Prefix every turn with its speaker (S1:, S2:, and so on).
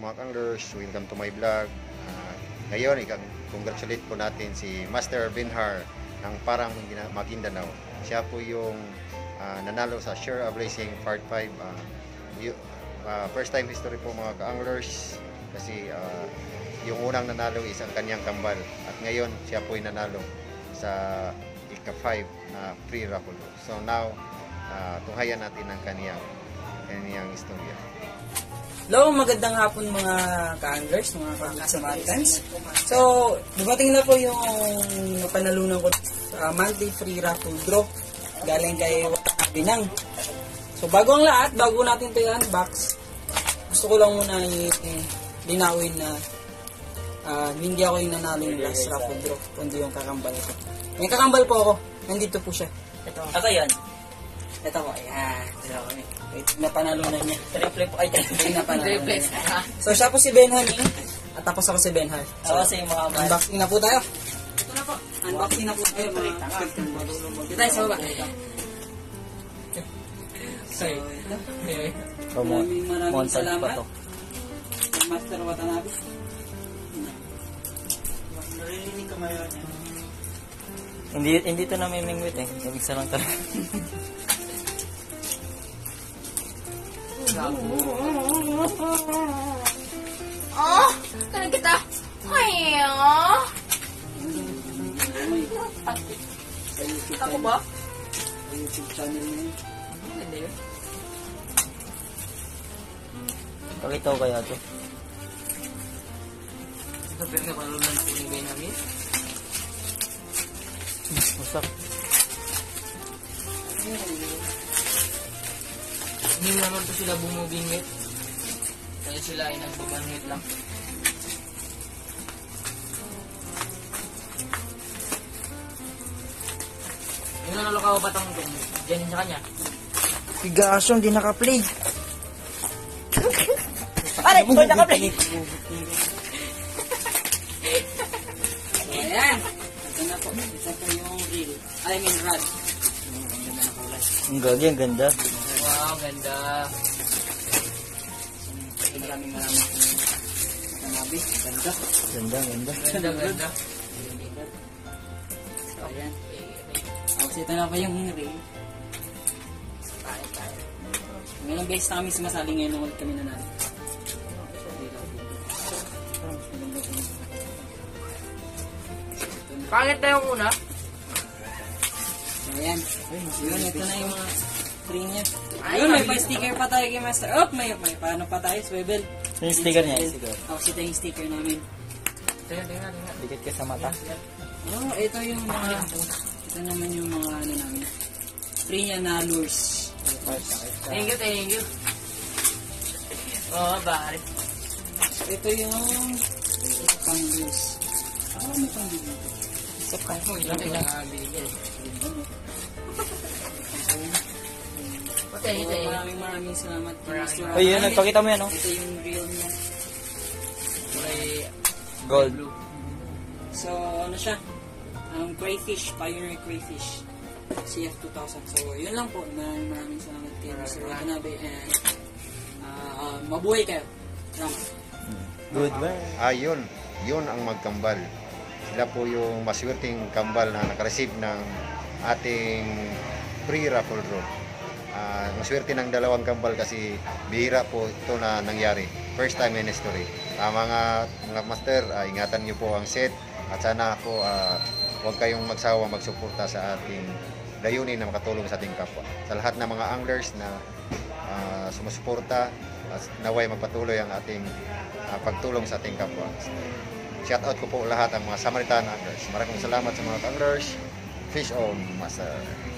S1: mga anglers, welcome to my vlog. Ngayon, congratulate po natin si Master Benhar ng Parang Maguindanao. Siya po yung nanalo sa Share of Racing Part 5. First time history po mga ka-anglers kasi yung unang nanalo is ang kanyang kambal at ngayon siya po yung nanalo sa ika-5 na free raffle. So now, tunghayan natin ang kanyang istorya.
S2: Hello, magandang hapon mga ka-anglers, mga ka-Samaritans. So, dumating na po yung napanalunan ko monthly free raffle draw galing kay Binang. So, bago ang lahat, bago natin ito i-unbox, gusto ko lang muna linawin na hindi ako yung nanalo yung last raffle draw, kundi yung kakambal ko. May kakambal po ako, nandito po siya.
S3: Ito yan.
S2: Ito po, ayan. Wait, napanalunan niya.
S3: Triple po. Ay,
S2: napanalunan niya. So, siya po si Benhar at tapos ako si Benhar.
S3: So, sa mga
S2: unboxing na po tayo. Ito na po. Unboxing na po tayo. Dito tayo sa baba. So, ito. Maraming salamat. Master Watanabe.
S3: narinig ka mayroon yan.
S4: Hindi to namimingwit eh. Isa lang talaga.
S5: Oh, kanang kita. Ayaw. Ako ba?
S2: YouTube channel niya.
S5: Hindi yun.
S4: Pakita ko kaya to.
S5: Sabi nga palunan ako ng Benjamin.
S4: Usap.
S5: Hindi naman po sila bumubingit. Kaya sila ay nagbubanhit lang. Yung nanalo ka ba itong dyan sa kanya?
S4: Pigaso, hindi naka-play.
S3: Pare, ito naka-play.
S2: Ayan. Ito na po. Ito po yung reel. I mean rod. Ang ganda na kulay.
S4: Ang gagi, ang ganda.
S5: Wow, ganda.
S2: Maraming Watanabe. Ganda.
S4: Ganda, ganda.
S5: Ganda, ganda.
S2: So, ayan. Tapos ito na pa yung reel. Ngayon beses na kami sumasali ngayon nung kami nanalo.
S5: Pangit na yung una.
S2: So, ayan. Yun, ito na yung mga free niya. Ayun, may pa-sticker pa tayo kay Master. Oh, may paano pa tayo, Swivel.
S4: Yung sticker niya, yung sticker.
S2: Oh, ito yung sticker namin.
S5: Tingnan.
S4: Dikit ka sa mata.
S2: Oh, ito yung mga, ito naman yung mga ano namin. Free niya na lures.
S5: Thank you. Oo, bari.
S2: Ito yung pang lures. May pang lures dito.
S4: Isa pa.
S5: Ito yung binigyan. Okay.
S2: Maraming salamat. Master.
S4: Ay, yun, nagpakita mo yan, oh.
S2: Ito yung reel niya.
S4: Gold.
S2: So, ano siya? Crayfish, Pioneer Crayfish. CF2000. So, yun lang po. Maraming salamat kay Mr. Watanabe and mabuhay kayo. Salamat.
S4: Good ba?
S1: Yun ang magkambal. Sila po yung maswerteng kambal na nakareceive ng ating free raffle draw. Maswerte ng dalawang kambal kasi bihira po ito na nangyari. First time in history. Mga master, ingatan niyo po ang set at sana po huwag kayong magsawa magsuporta sa ating layunin na makatulong sa ating kapwa. Sa lahat ng mga anglers na sumusuporta, naway magpatuloy ang ating pagtulong sa ating kapwa. Shout out ko po lahat ang mga Samaritan anglers. Maraming salamat sa mga anglers. Fish on, master.